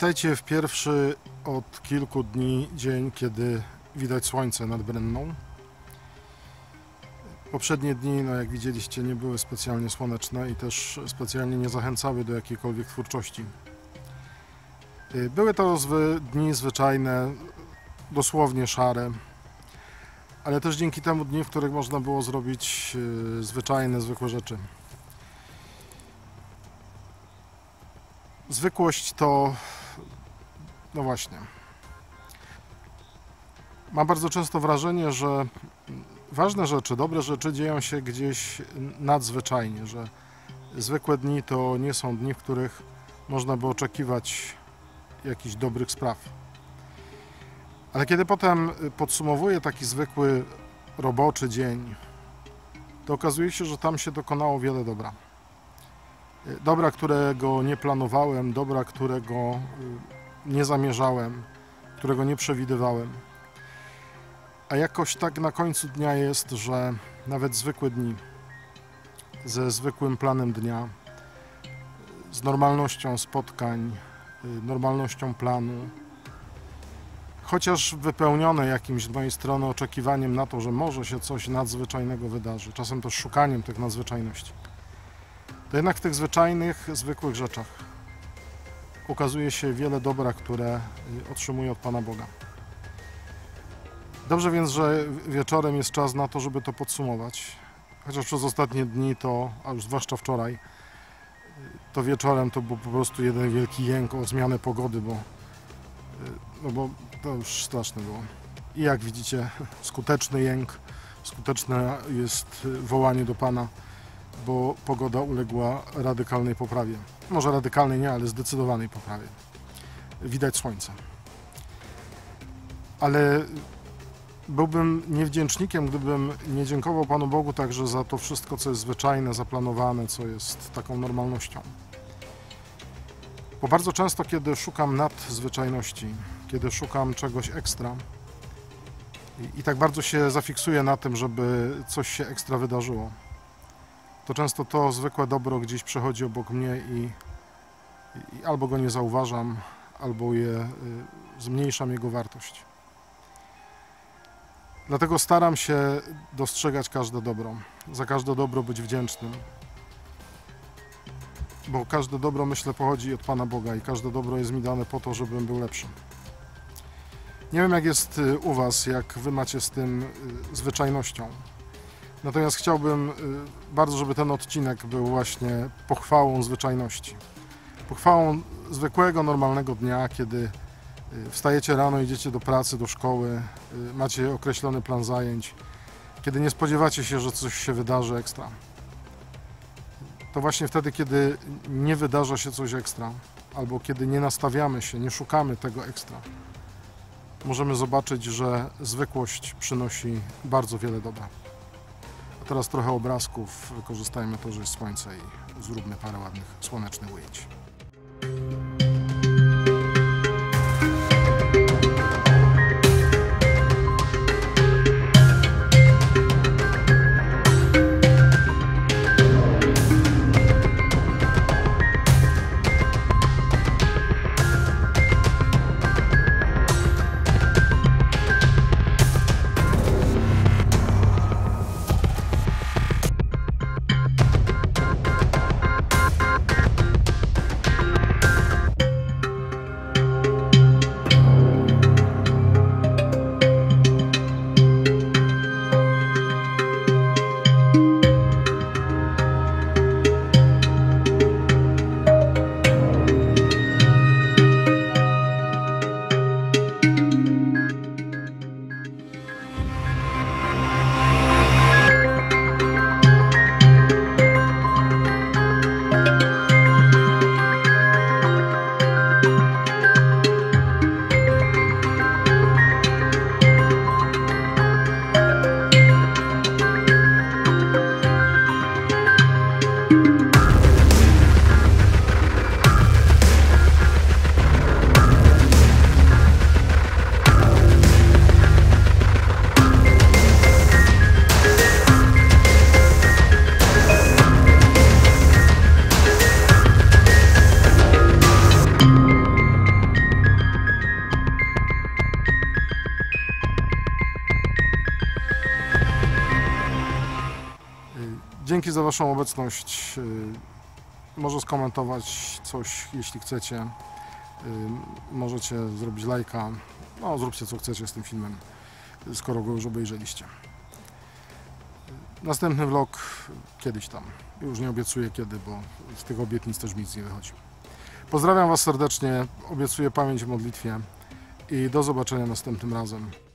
Witajcie w pierwszy od kilku dni dzień, kiedy widać słońce nad Brenną. Poprzednie dni, jak widzieliście, nie były specjalnie słoneczne i też specjalnie nie zachęcały do jakiejkolwiek twórczości. Były to dni zwyczajne, dosłownie szare, ale też dzięki temu dni, w których można było zrobić zwyczajne, zwykłe rzeczy. Zwykłość to, no właśnie, mam bardzo często wrażenie, że ważne rzeczy, dobre rzeczy dzieją się gdzieś nadzwyczajnie, że zwykłe dni to nie są dni, w których można by oczekiwać jakichś dobrych spraw. Ale kiedy potem podsumowuję taki zwykły, roboczy dzień, to okazuje się, że tam się dokonało wiele dobra. Dobra, którego nie planowałem, dobra, którego nie zamierzałem, którego nie przewidywałem. A jakoś tak na końcu dnia jest, że nawet zwykłe dni, ze zwykłym planem dnia, z normalnością spotkań, normalnością planu, chociaż wypełnione jakimś z mojej strony oczekiwaniem na to, że może się coś nadzwyczajnego wydarzy, czasem też szukaniem tych nadzwyczajności, to jednak w tych zwyczajnych, zwykłych rzeczach ukazuje się wiele dobra, które otrzymuję od Pana Boga. Dobrze więc, że wieczorem jest czas na to, żeby to podsumować. Chociaż przez ostatnie dni to, a już zwłaszcza wczoraj, to wieczorem to był po prostu jeden wielki jęk o zmianę pogody, bo to już straszne było. I jak widzicie, skuteczny jęk, skuteczne jest wołanie do Pana, bo pogoda uległa radykalnej poprawie. Może radykalnej nie, ale zdecydowanej poprawie. Widać słońce. Ale byłbym niewdzięcznikiem, gdybym nie dziękował Panu Bogu także za to wszystko, co jest zwyczajne, zaplanowane, co jest taką normalnością. Bo bardzo często, kiedy szukam nadzwyczajności, kiedy szukam czegoś ekstra i tak bardzo się zafiksuję na tym, żeby coś się ekstra wydarzyło, to często to zwykłe dobro gdzieś przechodzi obok mnie i albo go nie zauważam, albo zmniejszam jego wartość. Dlatego staram się dostrzegać każde dobro, za każde dobro być wdzięcznym, bo każde dobro, myślę, pochodzi od Pana Boga i każde dobro jest mi dane po to, żebym był lepszy. Nie wiem, jak jest u Was, jak Wy macie z tym zwyczajnością. Natomiast chciałbym bardzo, żeby ten odcinek był właśnie pochwałą zwyczajności. Pochwałą zwykłego, normalnego dnia, kiedy wstajecie rano, idziecie do pracy, do szkoły, macie określony plan zajęć, kiedy nie spodziewacie się, że coś się wydarzy ekstra. To właśnie wtedy, kiedy nie wydarza się coś ekstra, albo kiedy nie nastawiamy się, nie szukamy tego ekstra, możemy zobaczyć, że zwykłość przynosi bardzo wiele dobra. A teraz trochę obrazków, wykorzystajmy to, że jest słońce i zróbmy parę ładnych, słonecznych ujęć. Dzięki za Waszą obecność. Może skomentować coś, jeśli chcecie. Możecie zrobić lajka. No, zróbcie co chcecie z tym filmem, skoro go już obejrzeliście. Następny vlog kiedyś tam. Już nie obiecuję kiedy, bo z tych obietnic też nic nie wychodzi. Pozdrawiam Was serdecznie, obiecuję pamięć w modlitwie i do zobaczenia następnym razem.